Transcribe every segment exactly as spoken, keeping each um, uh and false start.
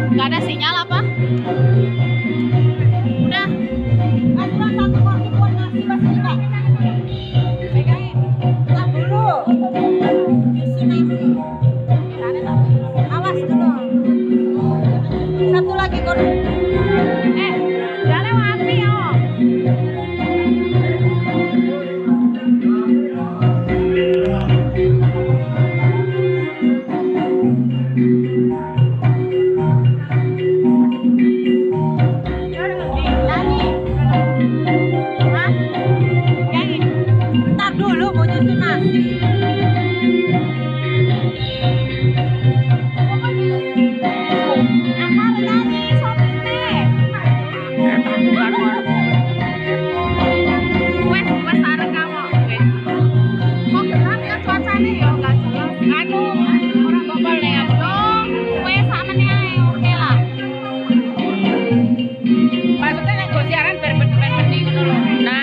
Nggak ada sinyal apa? Udah. Aturan satu porsi buat nasi masih enggak? Pegangin. Tahan dulu. Isi nasi. Awas dulu. Satu lagi kor. Eh, udah lewati ya. Bentar dulu mau nyusun nasi. Amar nani sopite. Wes, wes arek kamu. Kok gelap ya cuacane ya enggak jelas. Anu, ora bobol nek aku. Wes sakmene ae oke lah. Maksudnya nek go siaran ben-ben ngono lho. Nah,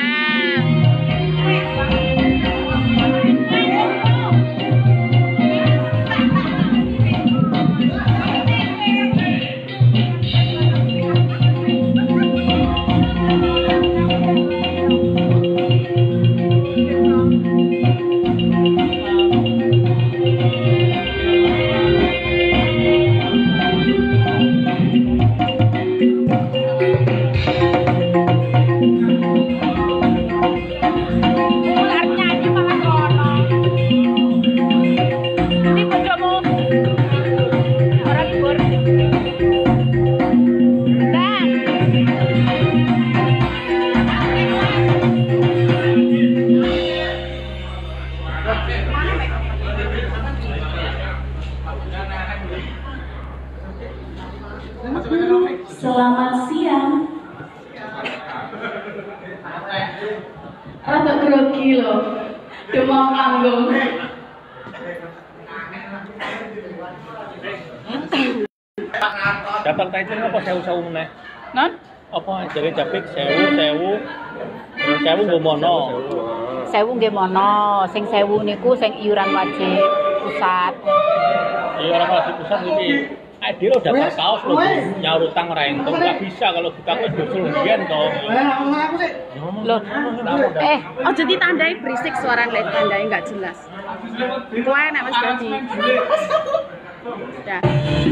Selamat siang. Rada grogi loh. Demam panggung. Daftar Tyson apa sewu-sewu meneh? non Apa jadi capik sewu sewu terus sewu nggo mono. sewu nggih mono, sing sewu niku sing iuran wajib pusat. Iya orang wajib pusat iki. Ah dia udah daftar kaos loh, nyaur utang ora entuk, enggak bisa kalau kita wis dosul biyen to. Loh, eh, ojo ditandai berisik suara lek tandai nggak jelas. Kowe nek wis dadi. Ya.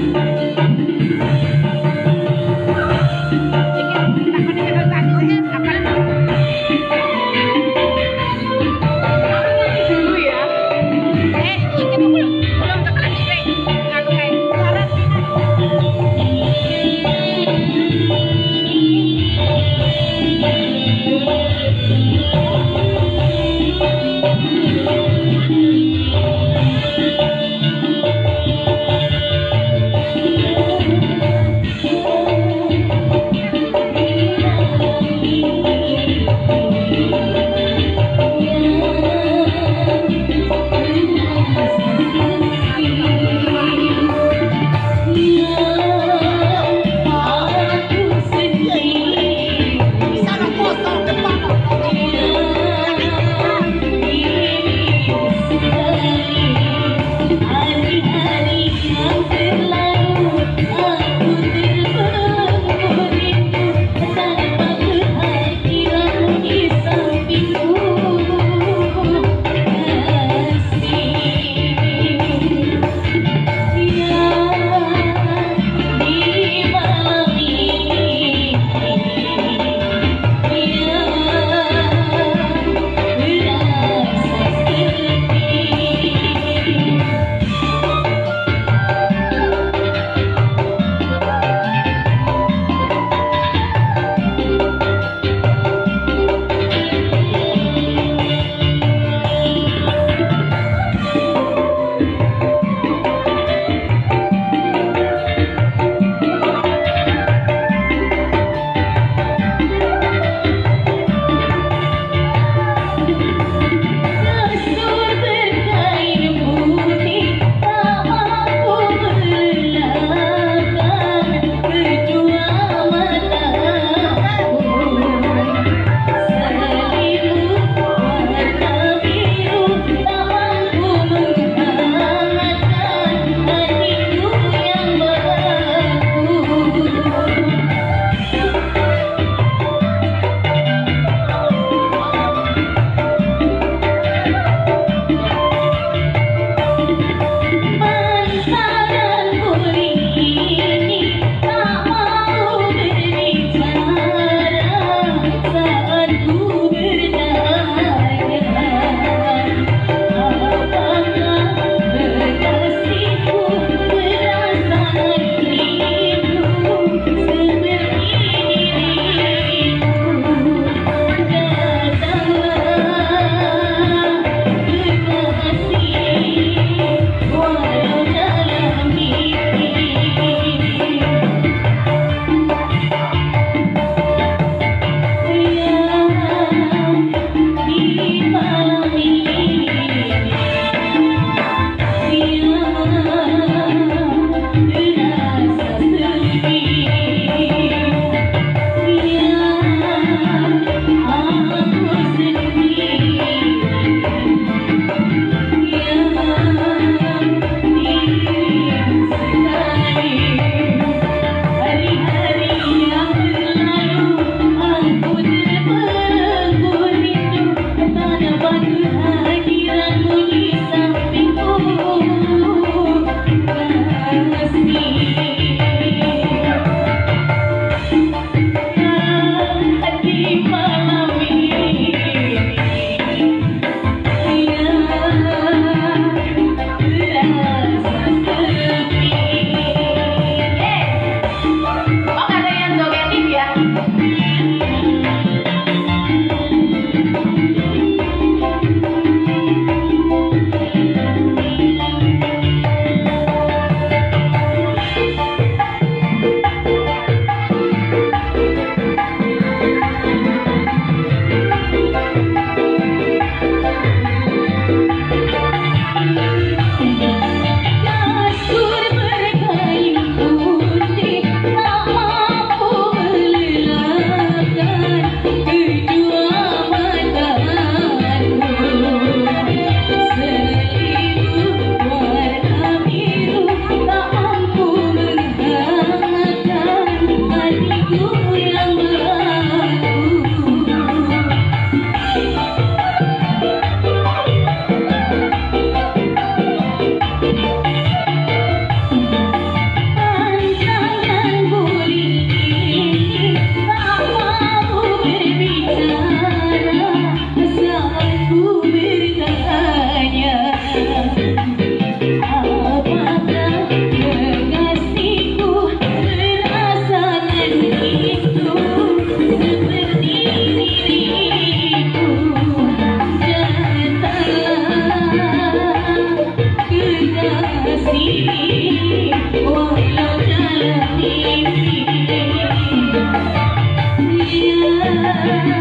Dulu ya. Eh, iki belum belum tekan iki. Nganu kae.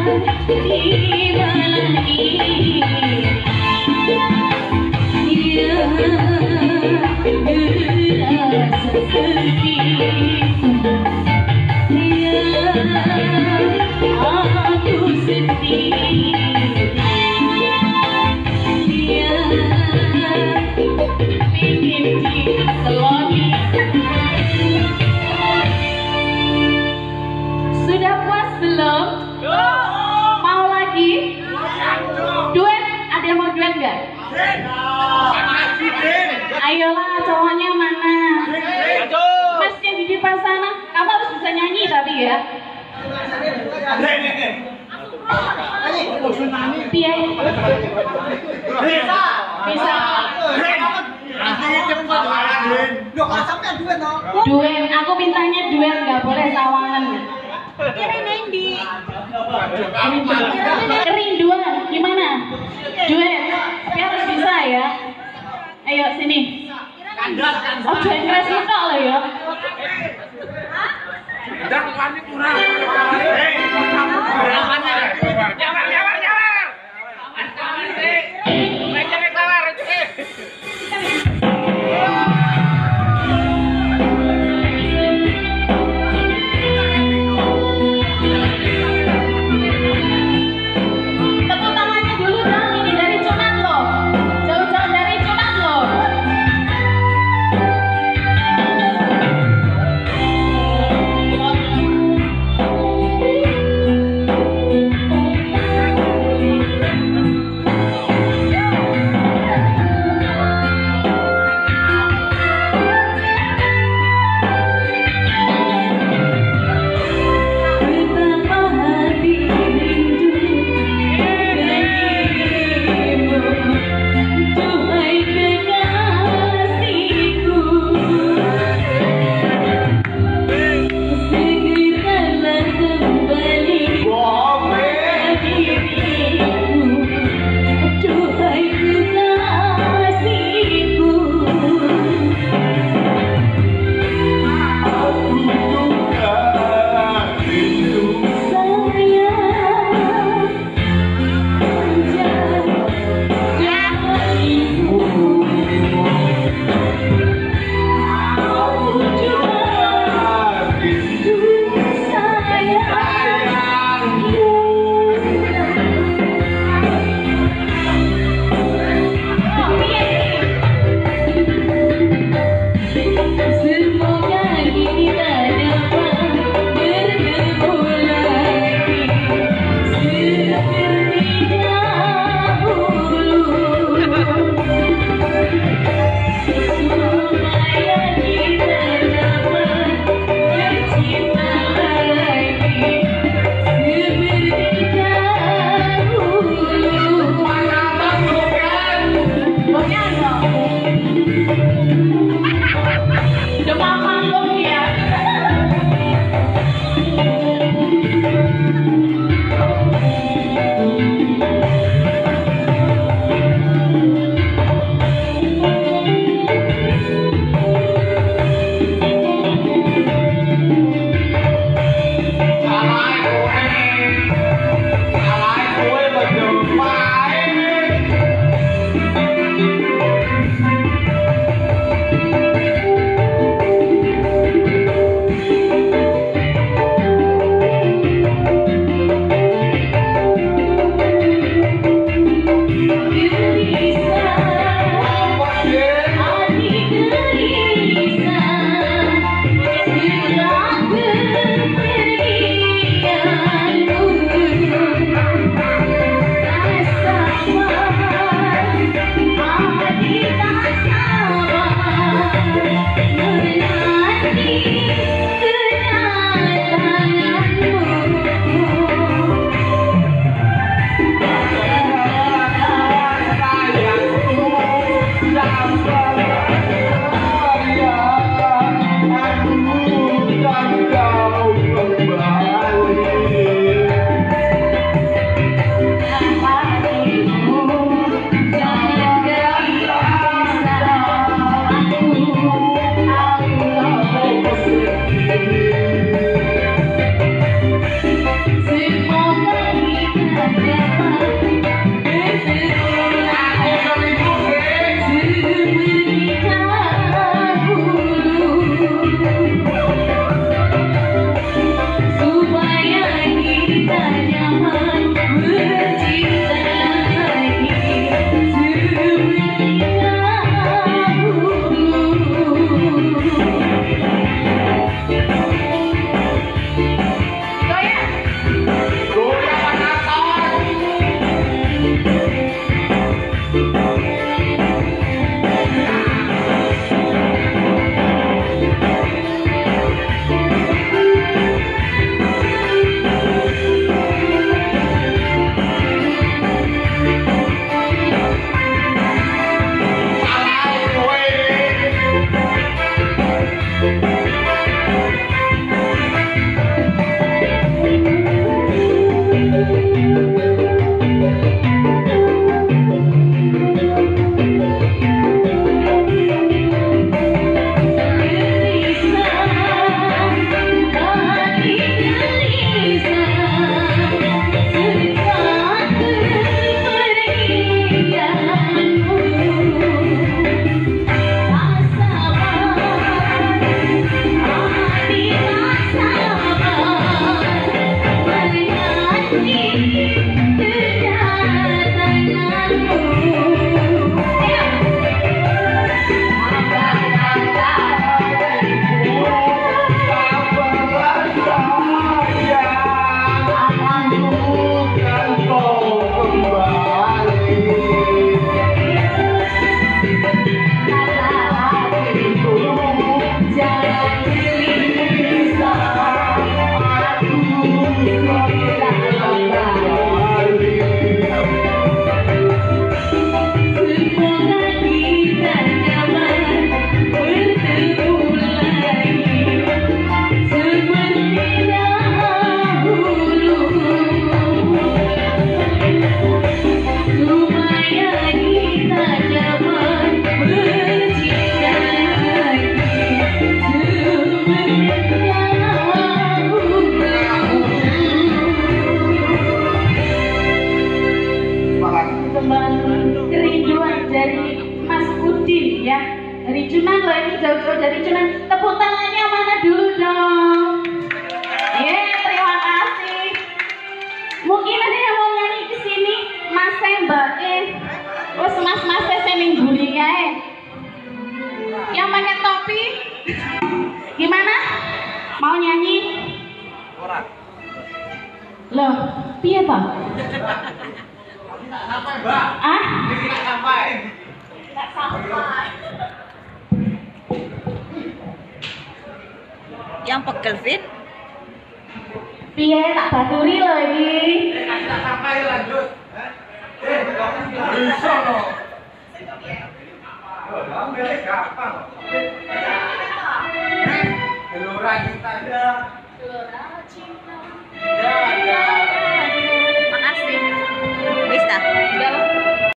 Sudah puas belum? Mau lagi? Duet? Ada yang mau duet nggak? Ayolah, cowoknya mana? Mas yang di depan sana, kamu harus bisa nyanyi tapi ya. Piye? Bisa. Duet, aku mintanya duet, nggak boleh sawangan. Kerinduan, gimana? Duet, tapi harus bisa ya. Ayo sini. Oh, duet keras itu loh ya. Tepuk tangannya dulu dong, ini dari Cunat loh. Jauh-jauh dari Cunat loh. jauh-jauh dari Cuman. Tepuk tangannya mana dulu dong. Yeay, terima kasih. Mungkin ada yang mau nyanyi ke sini, Mas Mbak eh. Wes mas-mas saya ning guri kae. Yang pakai topi. Gimana? Mau nyanyi? Ora. Loh, piye, Pak? Sampai, Mbak. Ah? Tidak sampai. Tidak sampai. Yang pegel fit. Piye tak baturi lho iki. Tidak sampai lanjut. Eh, bisa loh. Gampang. Gelora cinta ada. Gelora cinta. Ya, ya. Makasih. Wis ta.